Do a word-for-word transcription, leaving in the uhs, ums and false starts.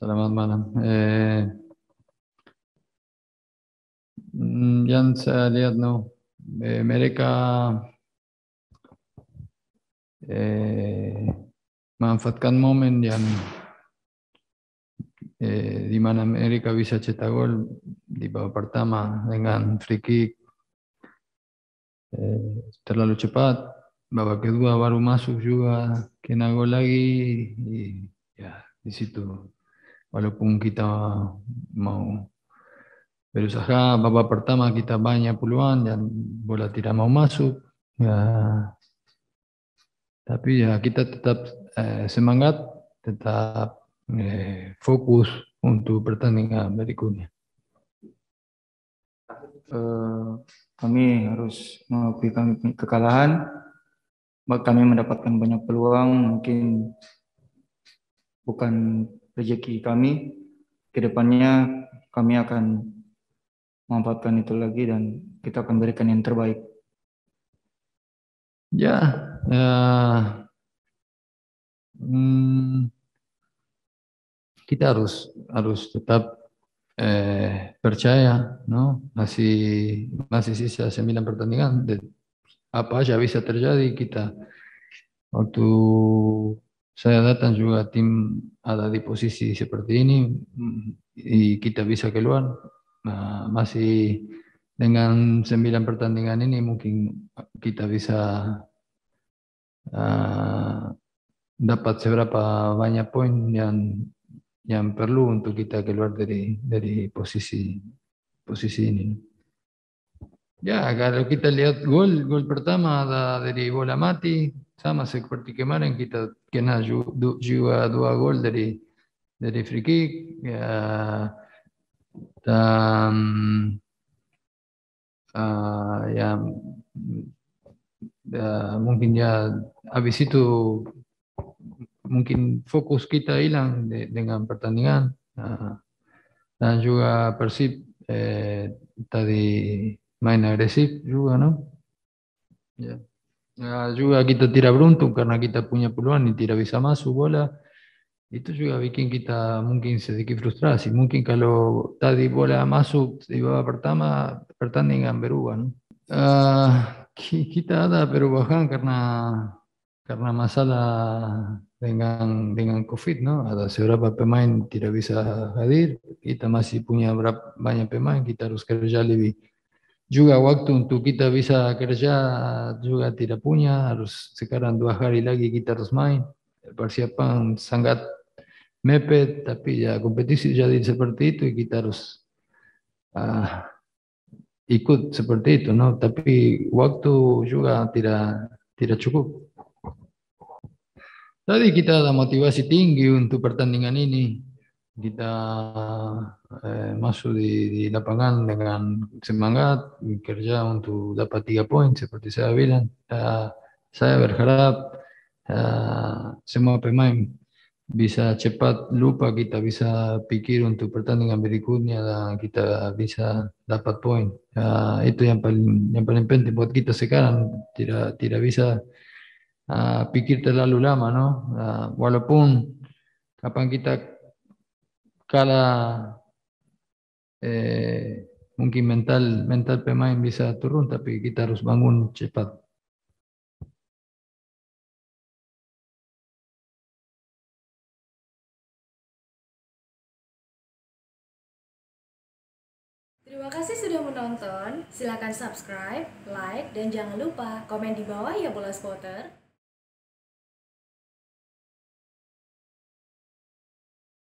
Selamat malam. Eh, mm, yang saya lihat, no, eh, mereka eh, manfaatkan momen yang eh, di mana mereka bisa cetak gol di babak pertama dengan free kick eh, terlalu cepat. Babak kedua baru masuk juga kena gol lagi. Y ya di situ walaupun kita mau berusaha, babak pertama kita banyak peluang dan bola tidak mau masuk. Ya, tapi ya kita tetap eh, semangat, tetap eh, fokus untuk pertandingan berikutnya. Eh, kami harus mengakui kami kekalahan. Kami mendapatkan banyak peluang, mungkin bukan rezeki kami. Kedepannya kami akan memanfaatkan itu lagi dan kita akan berikan yang terbaik. Ya, ya hmm, kita harus harus tetap eh, percaya, no? Masih masih sisa sembilan pertandingan. De- apa aja bisa terjadi. Kita waktu saya datang juga tim ada di posisi seperti ini, mm, y kita bisa keluar. Nah, masih dengan sembilan pertandingan ini mungkin kita bisa uh, dapat seberapa banyak poin yang yang perlu untuk kita keluar dari dari posisi posisi ini. Ya, kalau kita lihat gol, gol pertama ada dari bola mati, sama seperti kemarin kita kena ju- du- juga dua gol dari dari free kick. Ya, dan ah, ya, ya, mungkin ya habis itu mungkin fokus kita hilang de- dengan pertandingan. Ah, dan juga Persib eh, tadi main agresif juga, no? Ya. Ya, juga kita tidak beruntung karena kita punya peluang y tidak bisa masuk bola. Itu juga bikin kita mungkin sedikit frustrasi. Mungkin kalau tadi bola masuk di babak pertama, pertandingan berubah, no? Ah, ki- kita ada perubahan karena karena masalah dengan dengan COVID, no? Ada beberapa pemain tidak bisa hadir. Kita masih punya berapa banyak pemain, kita harus kerja lebih. Juga waktu untuk kita bisa kerja juga tidak punya, harus sekarang dua hari lagi kita harus main. Persiapan sangat mepet, tapi ya kompetisi jadi seperti itu, kita harus ah, ikut seperti itu, no? Tapi waktu juga tidak tidak cukup. Tadi kita ada motivasi tinggi untuk pertandingan ini. Kita eh, masuk di, di lapangan dengan semangat, kerja untuk dapat tiga poin seperti saya bilang. Eh, saya berharap eh, semua pemain bisa cepat lupa, kita bisa pikir untuk pertandingan berikutnya dan kita bisa dapat poin. Eh, itu yang paling yang paling penting buat kita sekarang. Tidak tidak bisa ah, pikir terlalu lama, no? Ah, walaupun kapan kita kalah, eh, mungkin mental mental pemain bisa turun, tapi kita harus bangun cepat. Terima kasih sudah menonton. Silakan subscribe, like, dan jangan lupa komen di bawah ya, Bola Spotter.